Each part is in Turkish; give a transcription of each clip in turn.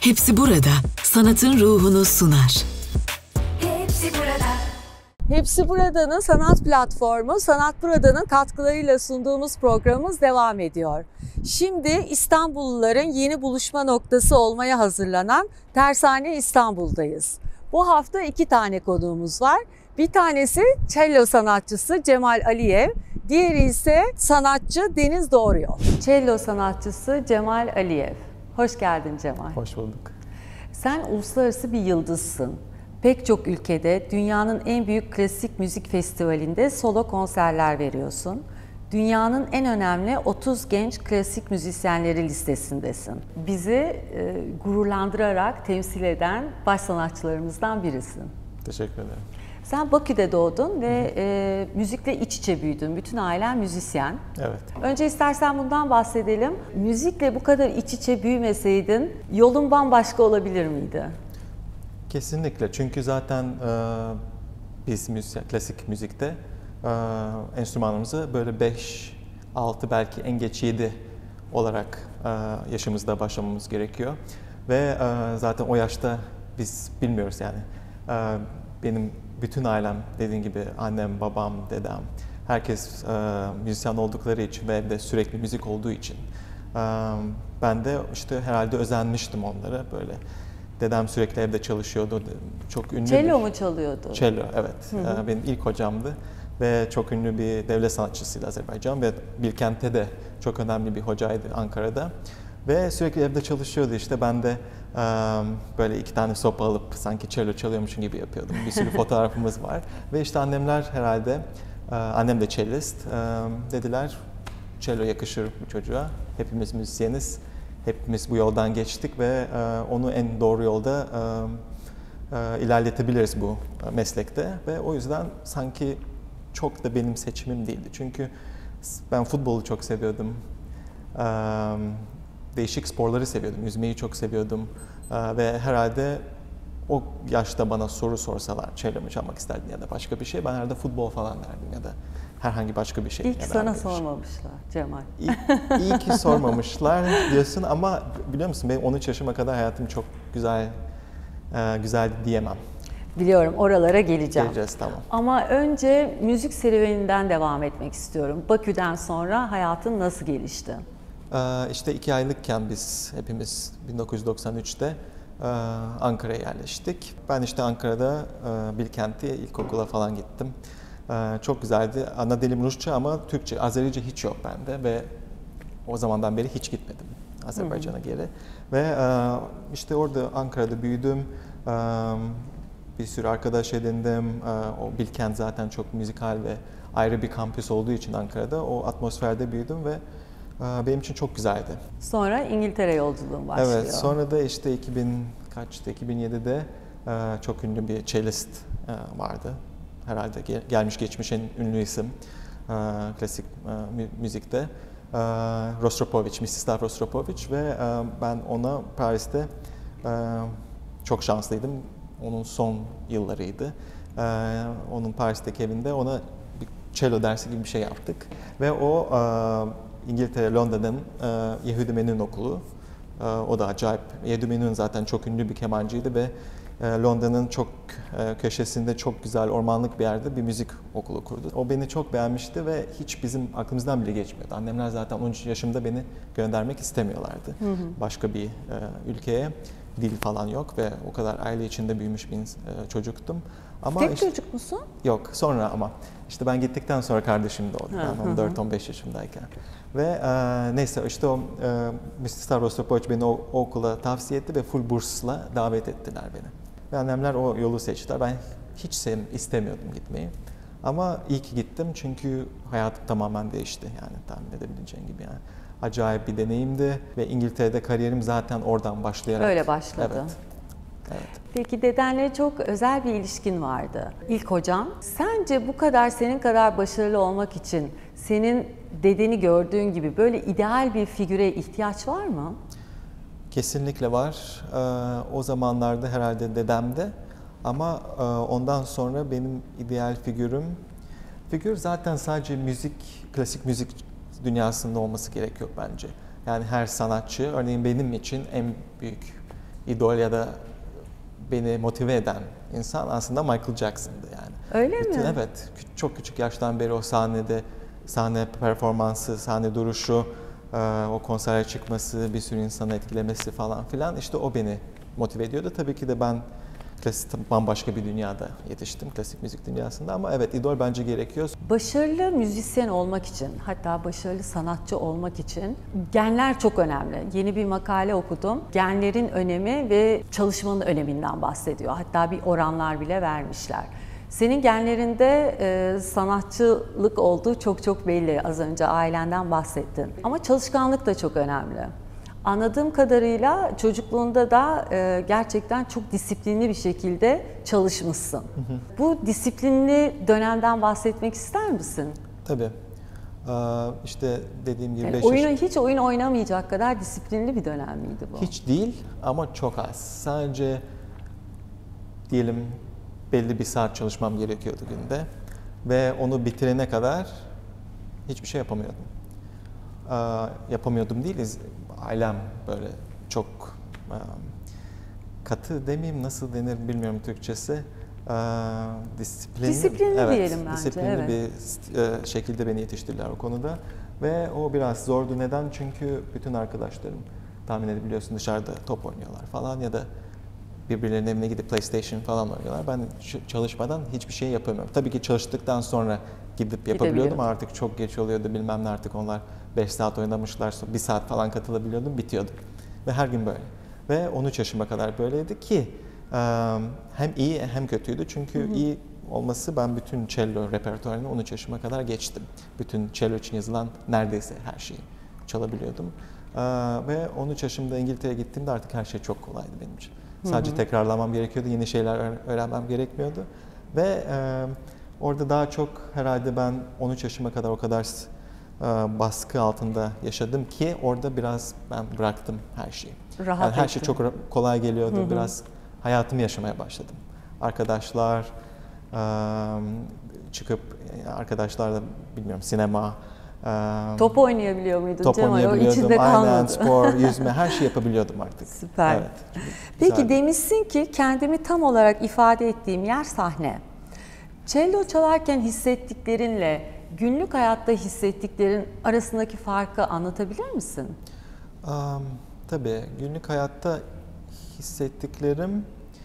Hepsi burada sanatın ruhunu sunar. Hepsi burada. Hepsi Burada'nın sanat platformu, Sanat Burada'nın katkılarıyla sunduğumuz programımız devam ediyor. Şimdi İstanbulluların yeni buluşma noktası olmaya hazırlanan Tersane İstanbul'dayız. Bu hafta 2 tane konuğumuz var. Bir tanesi cello sanatçısı Cemal Aliyev, diğeri ise sanatçı Deniz Doğruyol. Cello sanatçısı Cemal Aliyev. Hoş geldin Cemal. Hoş bulduk. Sen uluslararası bir yıldızsın. Pek çok ülkede dünyanın en büyük klasik müzik festivalinde solo konserler veriyorsun. Dünyanın en önemli 30 genç klasik müzisyenleri listesindesin. Bizi gururlandırarak temsil eden baş sanatçılarımızdan birisin. Teşekkür ederim. Sen Bakü'de doğdun ve müzikle iç içe büyüdün. Bütün ailen müzisyen. Evet. Önce istersen bundan bahsedelim. Müzikle bu kadar iç içe büyümeseydin yolun bambaşka olabilir miydi? Kesinlikle. Çünkü zaten biz klasik müzikte enstrümanımızı böyle 5, 6 belki en geç 7 olarak yaşımızda başlamamız gerekiyor. Ve zaten o yaşta biz bilmiyoruz yani. Benim bütün ailem dediğin gibi annem, babam, dedem herkes müzisyen oldukları için ve evde sürekli müzik olduğu için ben de işte herhalde özenmiştim onlara böyle. Dedem sürekli evde çalışıyordu. Çok ünlü Cello mu çalıyordu? Cello, evet. Benim ilk hocamdı ve çok ünlü bir devlet sanatçısıydı Azerbaycan ve Bilkent'te de çok önemli bir hocaydı Ankara'da. Ve sürekli evde çalışıyordu işte. Ben de böyle 2 tane sopa alıp sanki cello çalıyormuşum gibi yapıyordum. Bir sürü fotoğrafımız var. Ve işte annemler herhalde, annem de cellist, dediler cello yakışır bu çocuğa. Hepimiz müzisyeniz. Hepimiz bu yoldan geçtik ve onu en doğru yolda ilerletebiliriz bu meslekte. Ve o yüzden sanki çok da benim seçimim değildi. Çünkü ben futbolu çok seviyordum. Değişik sporları seviyordum. Yüzmeyi çok seviyordum. Ve herhalde o yaşta bana soru sorsalar, cello mu çalmak isterdin ya da başka bir şey, ben herhalde futbol falan derdim ya da herhangi başka bir şey. İlk sana sormamışlar Cemal. İyi ki sormamışlar diyorsun ama biliyor musun benim 13 yaşıma kadar hayatım çok güzel diyemem. Biliyorum, oralara geleceğim. Geleceğiz, tamam. Ama önce müzik serüveninden devam etmek istiyorum. Bakü'den sonra hayatın nasıl gelişti? İşte 2 aylıkken biz hepimiz 1993'te Ankara'ya yerleştik. Ben işte Ankara'da Bilkent'e ilkokula falan gittim. Çok güzeldi. Ana dilim Rusça ama Türkçe, Azerice hiç yok bende ve o zamandan beri hiç gitmedim Azerbaycan'a geri. Ve işte orada Ankara'da büyüdüm. Bir sürü arkadaş edindim. O Bilkent zaten çok müzikal ve ayrı bir kampüs olduğu için Ankara'da o atmosferde büyüdüm ve benim için çok güzeldi. Sonra İngiltere yolculuğun başlıyor. Evet, sonra da işte 2007'de çok ünlü bir cellist vardı. Herhalde gelmiş geçmiş en ünlü isim klasik müzikte. Rostropovich, Mstislav Rostropovich ve ben ona Paris'te çok şanslıydım. Onun son yıllarıydı. Onun Paris'teki evinde ona bir cello dersi gibi bir şey yaptık. Ve o İngiltere, Londra'nın Yehudi Menuhin Okulu. O da acayip. Yehudi Menuhin zaten çok ünlü bir kemancıydı ve Londra'nın çok köşesinde çok güzel ormanlık bir yerde bir müzik okulu kurdu. O beni çok beğenmişti ve hiç bizim aklımızdan bile geçmiyordu. Annemler zaten 13 yaşımda beni göndermek istemiyorlardı. Başka bir ülkeye. Dil falan yok ve o kadar aile içinde büyümüş bir çocuktum. Ama Tek çocuk musun? Yok, sonra ama. İşte ben gittikten sonra kardeşim doğdu. Ben 14-15 yaşımdayken. Ve neyse işte o Mstislav Rostropovich beni o okula tavsiye etti ve full bursla davet ettiler beni. Ve annemler o yolu seçtiler. Ben hiç istemiyordum gitmeyi. Ama iyi ki gittim çünkü hayatım tamamen değişti yani tahmin edebileceğin gibi yani. Acayip bir deneyimdi ve İngiltere'de kariyerim zaten oradan başlayarak. Öyle başladı. Evet. Evet. Peki dedenle çok özel bir ilişkin vardı. İlk hocan. Sence bu kadar senin kadar başarılı olmak için senin dedeni gördüğün gibi böyle ideal bir figüre ihtiyaç var mı? Kesinlikle var. O zamanlarda herhalde dedemde ama ondan sonra benim ideal figür zaten sadece klasik müzik dünyasında olması gerekiyor bence. Yani her sanatçı, örneğin benim için en büyük idol ya da beni motive eden insan aslında Michael Jackson'dı yani. Öyle mi? Evet, çok küçük yaştan beri o sahne performansı, sahne duruşu, o konsere çıkması, bir sürü insanı etkilemesi falan filan, işte o beni motive ediyordu. Tabii ki de ben bambaşka bir dünyada yetiştim, klasik müzik dünyasında, ama evet, idol bence gerekiyor. Başarılı müzisyen olmak için, hatta başarılı sanatçı olmak için genler çok önemli. Yeni bir makale okudum. Genlerin önemi ve çalışmanın öneminden bahsediyor. Hatta bir oranlar bile vermişler. Senin genlerinde sanatçılık olduğu çok belli. Az önce ailenden bahsettin. Ama çalışkanlık da çok önemli. Anladığım kadarıyla çocukluğunda da gerçekten çok disiplinli bir şekilde çalışmışsın. Bu disiplinli dönemden bahsetmek ister misin? Tabii. İşte dediğim gibi Yani hiç oyun oynamayacak kadar disiplinli bir dönem miydi bu? Hiç değil ama çok az. Sadece diyelim belli bir saat çalışmam gerekiyordu günde ve onu bitirene kadar hiçbir şey yapamıyordum. Yapamıyordum değil, ailem böyle çok katı demeyeyim, nasıl denir bilmiyorum Türkçesi. Disiplinli evet, diyelim bence. disiplinli evet. bir şekilde beni yetiştirdiler o konuda ve o biraz zordu. Neden? Çünkü bütün arkadaşlarım, tahmin edebiliyorsun, dışarıda top oynuyorlar falan ya da birbirlerinin evine gidip PlayStation falan oynuyorlar. Ben çalışmadan hiçbir şey yapamıyorum. Tabii ki çalıştıktan sonra gidip yapabiliyordum. Artık çok geç oluyordu, bilmem ne, artık onlar 5 saat oynamışlar, 1 saat falan katılabiliyordum, bitiyordu. Ve her gün böyle. Ve 13 yaşıma kadar böyleydi ki hem iyi hem kötüydü. Çünkü iyi olması, ben bütün cello repertuarını 13 yaşıma kadar geçtim. Bütün cello için yazılan neredeyse her şeyi çalabiliyordum. Ve 13 yaşımda İngiltere'ye gittiğimde artık her şey çok kolaydı benim için. Sadece tekrarlamam gerekiyordu, yeni şeyler öğrenmem gerekmiyordu. Ve orada daha çok herhalde ben 13 yaşıma kadar o kadar baskı altında yaşadım ki orada biraz ben bıraktım her şeyi. Yani her şey çok kolay geliyordu, biraz hayatımı yaşamaya başladım. Arkadaşlar, çıkıp arkadaşlarla bilmiyorum sinema, top oynayabiliyor muydun? Top oynayabiliyordum, aynen, spor, yüzme, her şey yapabiliyordum artık. Süper. Evet, Peki demişsin ki kendimi tam olarak ifade ettiğim yer sahne. Cello çalarken hissettiklerinle günlük hayatta hissettiklerin arasındaki farkı anlatabilir misin? Tabii, günlük hayatta hissettiklerim,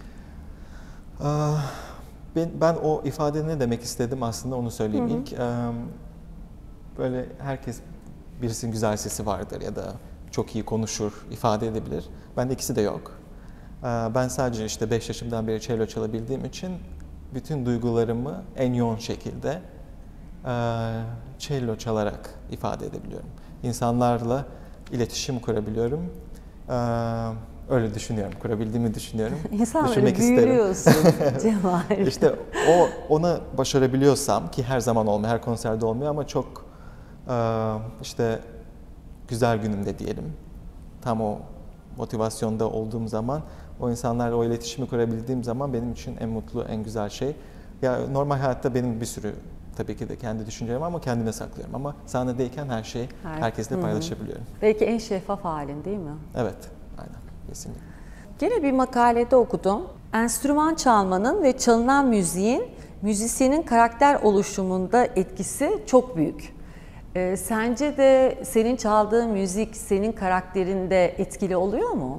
ben o ifade ne demek istedim aslında onu söyleyeyim ilk. Böyle herkes, birisinin güzel sesi vardır ya da çok iyi konuşur, ifade edebilir. Bende ikisi de yok. Ben sadece işte 5 yaşımdan beri cello çalabildiğim için bütün duygularımı en yoğun şekilde cello çalarak ifade edebiliyorum. İnsanlarla iletişim kurabiliyorum. Öyle düşünüyorum, kurabildiğimi düşünüyorum. İnsanları büyülüyorsun Cemal. İşte onu başarabiliyorsam, ki her zaman olmuyor, her konserde olmuyor ama çok işte güzel günümde diyelim, tam o motivasyonda olduğum zaman, o insanlarla o iletişimi kurabildiğim zaman benim için en mutlu, en güzel şey. Ya normal hayatta benim bir sürü tabii ki de kendi düşüncelerim ama kendime saklıyorum, ama sahnedeyken her şeyi herkesle paylaşabiliyorum. Belki en şeffaf halin değil mi? Evet, aynen, kesinlikle. Gene bir makalede okudum. Enstrüman çalmanın ve çalınan müziğin müzisyenin karakter oluşumunda etkisi çok büyük. Sence de senin çaldığın müzik senin karakterinde etkili oluyor mu?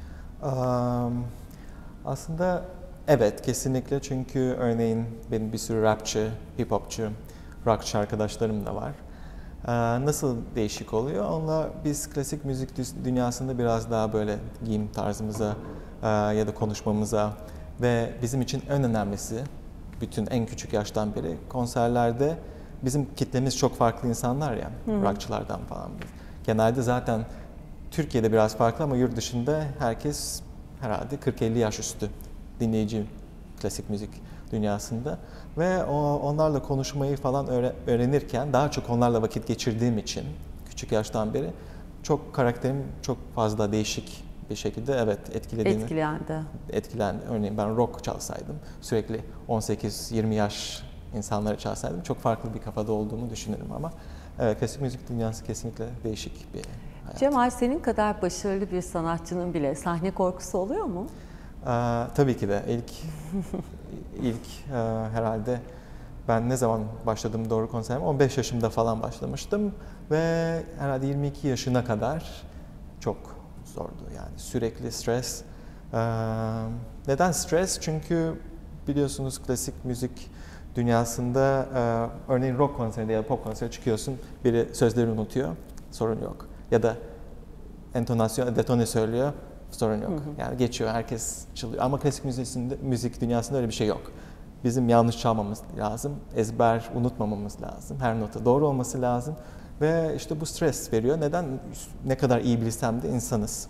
Aslında evet, kesinlikle, çünkü örneğin benim bir sürü rapçi, hip-hopçu, rockçı arkadaşlarım da var. Nasıl değişik oluyor? Onlar, biz klasik müzik dünyasında biraz daha böyle giyim tarzımıza ya da konuşmamıza ve bizim için en önemlisi, bütün en küçük yaştan beri konserlerde bizim kitlemiz çok farklı insanlar ya, rockçılardan falan. Genelde zaten Türkiye'de biraz farklı ama yurt dışında herkes herhalde 40-50 yaş üstü dinleyici klasik müzik dünyasında ve onlarla konuşmayı falan öğrenirken, daha çok onlarla vakit geçirdiğim için küçük yaştan beri çok karakterim çok fazla değişik bir şekilde etkilendi. Örneğin ben rock çalsaydım, sürekli 18-20 yaş insanları çalsaydım çok farklı bir kafada olduğumu düşünürüm ama klasik müzik dünyası kesinlikle değişik bir. Cemal, senin kadar başarılı bir sanatçının bile sahne korkusu oluyor mu? Tabii ki de ilk herhalde ben ne zaman başladım doğru konserime? 15 yaşımda falan başlamıştım ve herhalde 22 yaşına kadar çok zordu, yani sürekli stres. Neden stres? Çünkü biliyorsunuz klasik müzik dünyasında örneğin rock konserinde ya da pop konserine çıkıyorsun, biri sözleri unutuyor, sorun yok. Ya da entonasyon, detone söylüyor, sorun yok. Yani geçiyor, herkes çalıyor. Ama klasik müzik dünyasında öyle bir şey yok. Bizim yanlış çalmamız lazım, ezber unutmamamız lazım, her nota doğru olması lazım. Ve işte bu stres veriyor. Neden? Ne kadar iyi bilsem de insanız.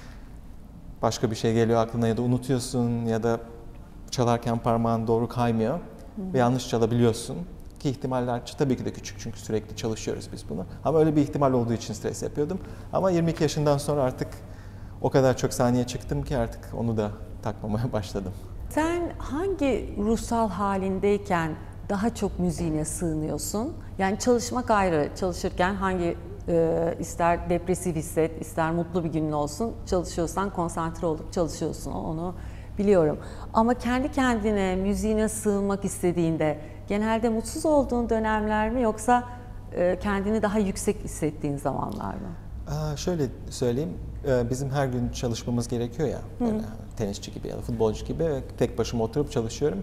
Başka bir şey geliyor aklına ya da unutuyorsun ya da çalarken parmağın doğru kaymıyor ve yanlış çalabiliyorsun. Ki ihtimaller tabii ki de küçük çünkü sürekli çalışıyoruz biz bunu. Ama öyle bir ihtimal olduğu için stres yapıyordum. Ama 22 yaşından sonra artık o kadar çok sahneye çıktım ki artık onu da takmamaya başladım. Sen hangi ruhsal halindeyken daha çok müziğine sığınıyorsun? Yani çalışmak ayrı, çalışırken hangi ister depresif hisset, ister mutlu bir günün olsun, çalışıyorsan konsantre olup çalışıyorsun, onu biliyorum. Ama kendi kendine, müziğine sığınmak istediğinde genelde mutsuz olduğun dönemler mi yoksa kendini daha yüksek hissettiğin zamanlar mı? Şöyle söyleyeyim, bizim her gün çalışmamız gerekiyor ya, böyle tenisçi gibi ya da futbolcu gibi tek başıma oturup çalışıyorum.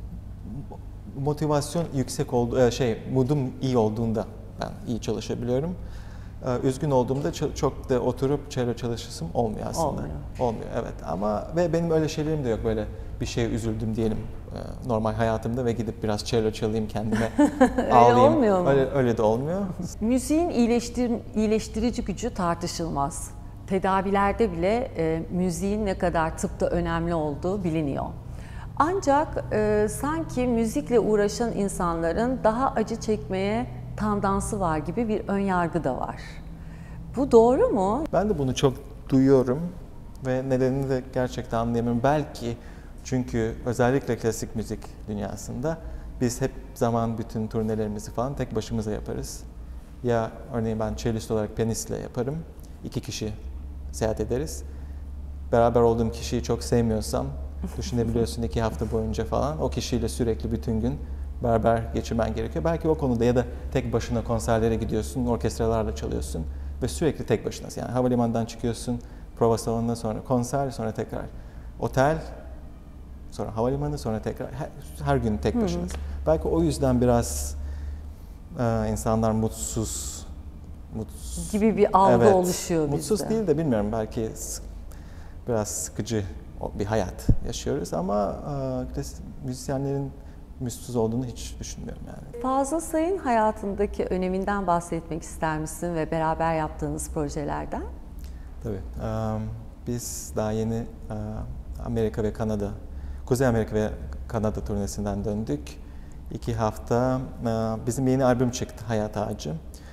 Motivasyon yüksek moodum iyi olduğunda ben iyi çalışabiliyorum. Üzgün olduğumda çok da oturup cello çalışasım olmuyor aslında. Olmuyor, evet. Ama ve benim öyle şeylerim de yok, böyle bir şeye üzüldüm diyelim normal hayatımda ve gidip biraz cello çalayım kendime ağlayayım. Öyle olmuyor mu? Öyle de olmuyor. Müziğin iyileştirici gücü tartışılmaz. Tedavilerde bile müziğin ne kadar tıpta önemli olduğu biliniyor. Ancak sanki müzikle uğraşan insanların daha acı çekmeye tandansı var gibi bir önyargı da var. Bu doğru mu? Ben de bunu çok duyuyorum ve nedenini de gerçekten anlayamıyorum. Belki çünkü özellikle klasik müzik dünyasında biz hep zaman bütün turnelerimizi falan tek başımıza yaparız. Ya örneğin ben cellist olarak piyanistle yaparım. 2 kişi seyahat ederiz. Beraber olduğum kişiyi çok sevmiyorsam düşünebiliyorsun 2 hafta boyunca falan o kişiyle sürekli bütün gün beraber geçirmen gerekiyor. Belki o konuda ya da tek başına konserlere gidiyorsun, orkestralarla çalıyorsun ve sürekli tek başınasın. Yani havalimanından çıkıyorsun, prova salonuna, sonra konser, sonra tekrar otel, sonra havalimanı, sonra tekrar her gün tek başınasın. Belki o yüzden biraz insanlar mutsuz gibi bir algı oluşuyor bizde. Mutsuz değil de bilmiyorum, belki biraz sıkıcı bir hayat yaşıyoruz ama müzisyenlerin mutsuz olduğunu hiç düşünmüyorum yani. Fazıl Say'ın hayatındaki öneminden bahsetmek ister misin ve beraber yaptığınız projelerden? Tabii. Biz daha yeni Amerika ve Kanada, Kuzey Amerika ve Kanada turnesinden döndük. 2 hafta bizim yeni albüm çıktı, Hayat Ağacı.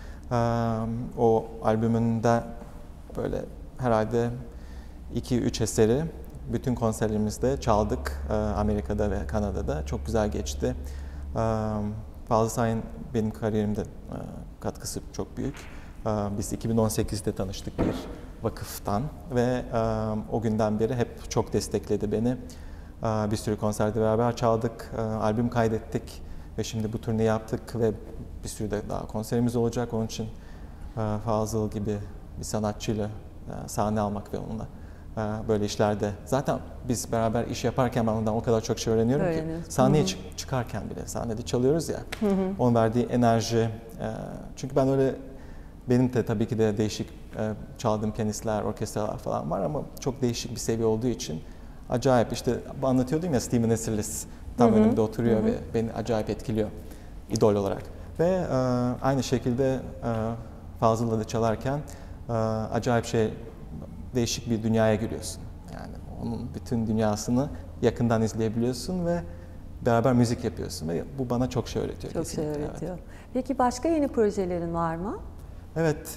O albümünde böyle herhalde 2-3 eseri bütün konserlerimizde çaldık Amerika'da ve Kanada'da. Çok güzel geçti. Fazıl Say'ın benim kariyerimde katkısı çok büyük. Biz 2018'de tanıştık bir vakıftan ve o günden beri hep çok destekledi beni. Bir sürü konserde beraber çaldık, albüm kaydettik ve şimdi bu turne yaptık ve bir sürü de daha konserimiz olacak. Onun için Fazıl gibi bir sanatçıyla sahne almak ve onunla böyle işlerde, zaten biz beraber iş yaparken ben ondan o kadar çok şey öğreniyorum ki sahneye çıkarken bile, sahnede çalıyoruz ya, onun verdiği enerji, çünkü ben öyle, benim de tabii ki de değişik çaldığım piyanistler, orkestralar falan var ama çok değişik bir seviye olduğu için acayip, işte anlatıyordum ya, Stephen Eserles tam önümde oturuyor ve beni acayip etkiliyor idol olarak ve aynı şekilde Fazıl'la da çalarken acayip değişik bir dünyaya giriyorsun. Yani onun bütün dünyasını yakından izleyebiliyorsun ve beraber müzik yapıyorsun ve bu bana çok şey öğretiyor. Çok şey öğretiyor. Evet. Peki başka yeni projelerin var mı? Evet,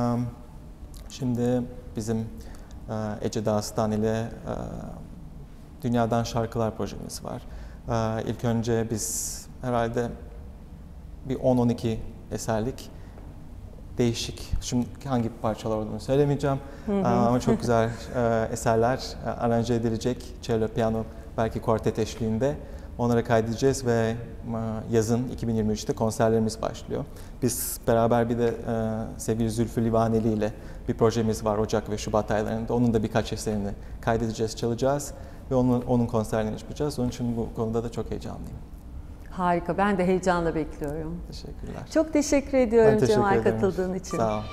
şimdi bizim Ece Dağıstan ile Dünyadan Şarkılar projemiz var. İlk önce biz herhalde bir 10-12 eserlik değişik, şimdi hangi parçalar olduğunu söylemeyeceğim ama çok güzel eserler aranje edilecek. Cello, piyano, belki kuartet eşliğinde. Onları kaydedeceğiz ve yazın 2023'te konserlerimiz başlıyor. Biz beraber bir de sevgili Zülfü Livaneli ile bir projemiz var Ocak ve Şubat aylarında. Onun da birkaç eserini kaydedeceğiz, çalacağız ve onun konserlerini yapacağız. Onun için bu konuda da çok heyecanlıyım. Harika. Ben de heyecanla bekliyorum. Teşekkürler. Çok teşekkür ediyorum Ben teşekkür Cemal ederim. katıldığın için. Sağ ol.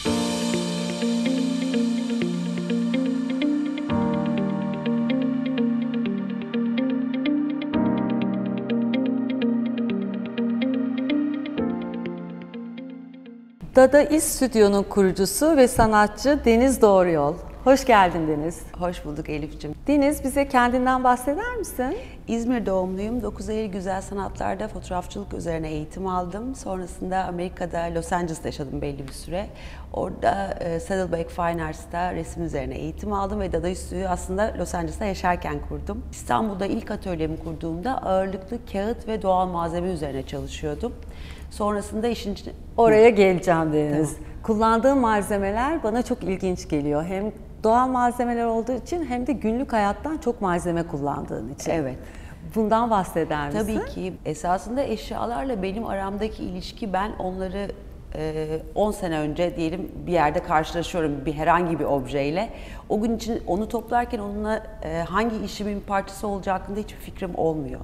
Dadaist Stüdyo'nun kurucusu ve sanatçı Deniz Doğruyol. Hoş geldin Deniz. Hoş bulduk Elif'ciğim. Deniz, bize kendinden bahseder misin? İzmir doğumluyum. 9 Eylül Güzel Sanatlar'da fotoğrafçılık üzerine eğitim aldım. Sonrasında Amerika'da, Los Angeles'ta yaşadım belli bir süre. Orada Saddleback Fine Arts'ta resim üzerine eğitim aldım ve Dadaist Stüdyo'yu aslında Los Angeles'ta yaşarken kurdum. İstanbul'da ilk atölyemi kurduğumda ağırlıklı kağıt ve doğal malzeme üzerine çalışıyordum. Sonrasında işin içine... Oraya geleceğim Deniz. Tamam. Kullandığın malzemeler bana çok ilginç geliyor. Hem doğal malzemeler olduğu için hem de günlük hayattan çok malzeme kullandığın için. Evet. Bundan bahseder misin? Tabii ki. Esasında eşyalarla benim aramdaki ilişki, ben onları 10 sene önce diyelim bir yerde karşılaşıyorum herhangi bir objeyle. O gün için onu toplarken onunla hangi işimin parçası olacağı hakkında hiçbir fikrim olmuyor.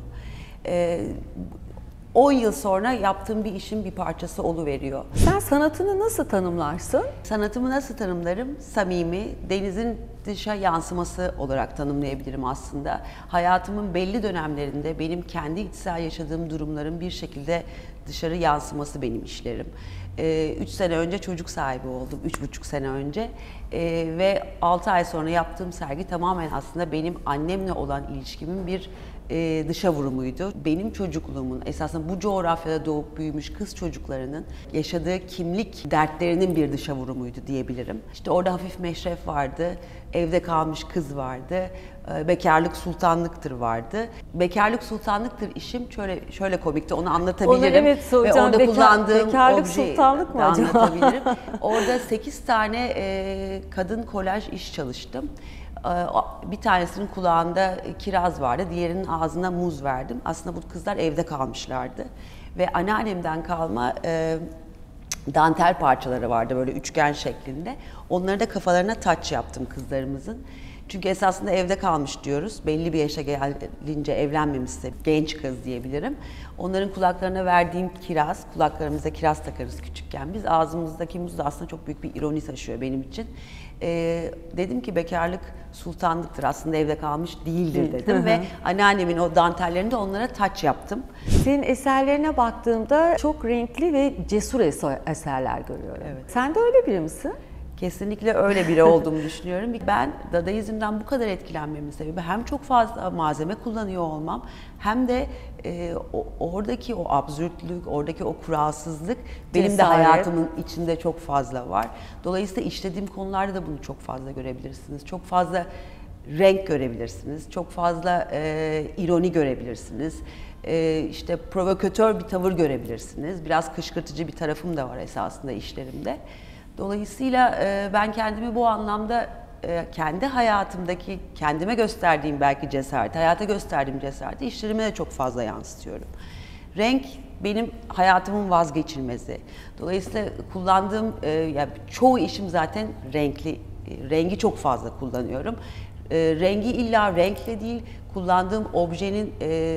10 yıl sonra yaptığım bir işin bir parçası oluveriyor. Sen sanatını nasıl tanımlarsın? Sanatımı nasıl tanımlarım? Samimi, denizin dışa yansıması olarak tanımlayabilirim aslında. Hayatımın belli dönemlerinde benim kendi içsel yaşadığım durumların bir şekilde dışarı yansıması benim işlerim. 3 sene önce çocuk sahibi oldum, 3,5 sene önce. Ve 6 ay sonra yaptığım sergi tamamen aslında benim annemle olan ilişkimin bir dışa vurumuydu. Benim çocukluğumun, esasında bu coğrafyada doğup büyümüş kız çocuklarının yaşadığı kimlik dertlerinin bir dışa vurumuydu diyebilirim. İşte orada hafif meşref vardı, evde kalmış kız vardı, bekarlık sultanlıktır vardı. Bekarlık sultanlıktır işim şöyle komikti, onu anlatabilirim. Onu evet soracağım. Ve orada kullandığım bekarlık objeyi sultanlık mı acaba? anlatabilirim. Orada 8 tane kadın kolaj iş çalıştım. Bir tanesinin kulağında kiraz vardı, diğerinin ağzına muz verdim. Aslında bu kızlar evde kalmışlardı. Ve anneannemden kalma dantel parçaları vardı böyle üçgen şeklinde. Onları da kafalarına taç yaptım kızlarımızın. Çünkü esasında evde kalmış diyoruz. Belli bir yaşa gelince evlenmemişse genç kız diyebilirim. Onların kulaklarına verdiğim kiraz, kulaklarımıza kiraz takarız küçükken. Biz ağzımızdaki muz da aslında çok büyük bir ironi taşıyor benim için. Dedim ki bekarlık sultanlıktır, aslında evde kalmış değildir dedim ve anneannemin o dantellerini de onlara taç yaptım. Senin eserlerine baktığımda çok renkli ve cesur eserler görüyorum. Evet. Sen de öyle biri misin? Kesinlikle öyle biri olduğumu düşünüyorum. Ben Dadaizm'den bu kadar etkilenmemin sebebi hem çok fazla malzeme kullanıyor olmam hem de oradaki o absürtlük, oradaki o kuralsızlık benim de Cesaret. hayatımın içinde çok fazla var. Dolayısıyla işlediğim konularda da bunu çok fazla görebilirsiniz. Çok fazla renk görebilirsiniz. Çok fazla ironi görebilirsiniz. İşte provokatör bir tavır görebilirsiniz. Biraz kışkırtıcı bir tarafım da var esasında işlerimde. Dolayısıyla ben kendimi bu anlamda kendi hayatımdaki kendime gösterdiğim belki cesaret, hayata gösterdiğim cesareti işlerime de çok fazla yansıtıyorum. Renk benim hayatımın vazgeçilmezi. Dolayısıyla kullandığım yani çoğu işim zaten renkli. Rengi çok fazla kullanıyorum. Rengi illa renkle değil, kullandığım objenin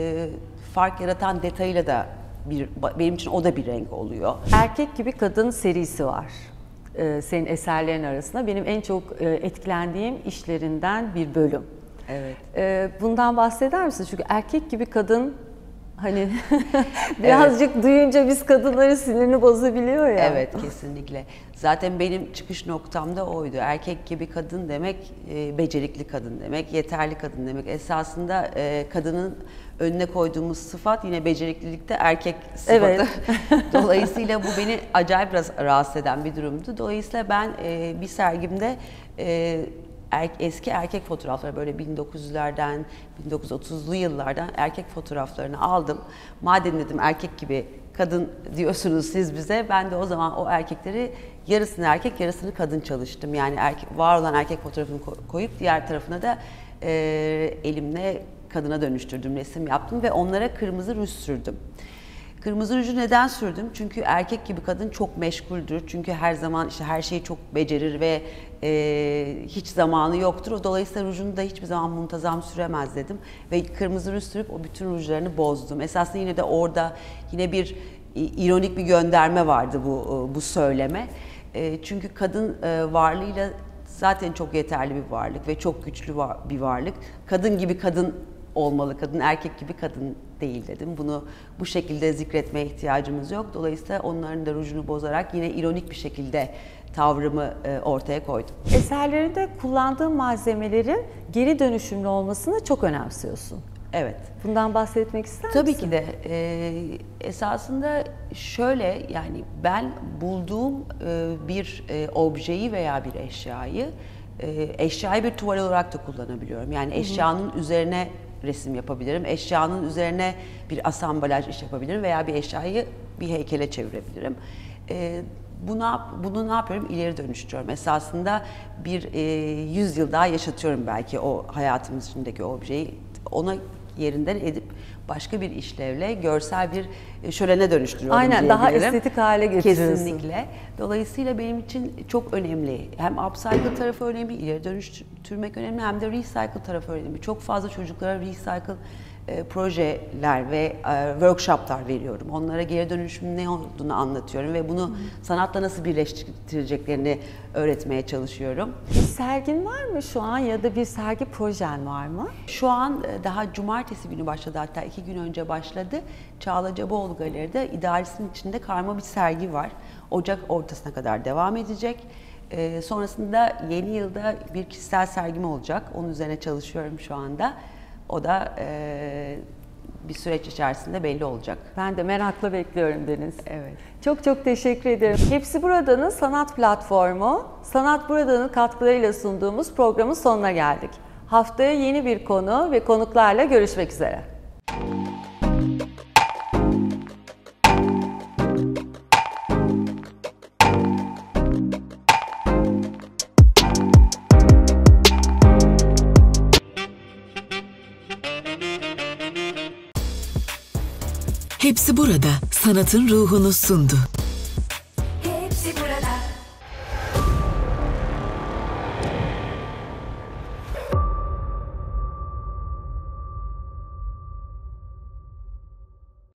fark yaratan detayıyla da benim için o da bir renk oluyor. Erkek Gibi Kadın serisi var. Senin eserlerin arasında benim en çok etkilendiğim işlerinden bir bölüm. Evet. Bundan bahseder misin? Çünkü erkek gibi kadın hani birazcık duyunca biz kadınların sinirini bozabiliyor ya. Evet, kesinlikle. Zaten benim çıkış noktam da oydu. Erkek gibi kadın demek, becerikli kadın demek, yeterli kadın demek. Esasında kadının önüne koyduğumuz sıfat yine beceriklilikte erkek sıfatı. Evet. Dolayısıyla bu beni acayip rahatsız eden bir durumdu. Dolayısıyla ben bir sergimde eski erkek fotoğrafları, böyle 1900'lerden, 1930'lu yıllardan erkek fotoğraflarını aldım. Madem dedim erkek gibi kadın diyorsunuz siz bize, ben de o zaman o erkekleri yarısını erkek yarısını kadın çalıştım. Yani var olan erkek fotoğrafını koyup diğer tarafına da elimle kadına dönüştürdüm, resim yaptım ve onlara kırmızı ruj sürdüm. Kırmızı ruju neden sürdüm? Çünkü erkek gibi kadın çok meşguldür. Çünkü her zaman işte her şeyi çok becerir ve hiç zamanı yoktur. Dolayısıyla rujunu da hiçbir zaman muntazam süremez dedim. Ve kırmızı ruj sürüp o bütün rujlarını bozdum. Esasında yine de orada yine bir ironik bir gönderme vardı bu söyleme. Çünkü kadın varlığıyla zaten çok yeterli bir varlık ve çok güçlü bir varlık. Kadın gibi kadın olmalı, kadın erkek gibi kadın değil dedim. Bunu bu şekilde zikretmeye ihtiyacımız yok. Dolayısıyla onların da rujunu bozarak yine ironik bir şekilde tavrımı ortaya koydum. Eserlerinde kullandığın malzemelerin geri dönüşümlü olmasını çok önemsiyorsun. Evet. Bundan bahsetmek ister misin? Tabii ki de. Esasında şöyle, yani ben bulduğum bir objeyi veya bir eşyayı bir tuval olarak da kullanabiliyorum. Yani eşyanın üzerine resim yapabilirim, eşyanın üzerine bir asamblaj iş yapabilirim veya bir eşyayı bir heykele çevirebilirim. Bunu ne yapıyorum? İleri dönüştürüyorum. Esasında bir 100 yıl daha yaşatıyorum belki o hayatımız içindeki objeyi. Ona yerinden edip başka bir işlevle görsel bir şölene dönüştürüyorum. Aynen, daha estetik hale getiriyorsun. Kesinlikle. Dolayısıyla benim için çok önemli. Hem upcycle tarafı önemli, ileri dönüştürmek önemli, hem de recycle tarafı önemli. Çok fazla çocuklara recycle projeler ve workshoplar veriyorum. Onlara geri dönüşümün ne olduğunu anlatıyorum ve bunu sanatla nasıl birleştireceklerini öğretmeye çalışıyorum. Bir sergin var mı şu an ya da bir sergi projen var mı? Şu an daha cumartesi günü başladı, hatta 2 gün önce başladı. Çağla Cabaoğlu Galeri'de İdealist'in içinde karma bir sergi var. Ocak ortasına kadar devam edecek. Sonrasında yeni yılda bir kişisel sergim olacak. Onun üzerine çalışıyorum şu anda. O da bir süreç içerisinde belli olacak. Ben de merakla bekliyorum Deniz. Evet. Çok çok teşekkür ederim. Hepsi Burada'nın sanat platformu, Sanat Burada'nın katkılarıyla sunduğumuz programın sonuna geldik. Haftaya yeni bir konu ve konuklarla görüşmek üzere. Hepsi burada sanatın ruhunu sundu.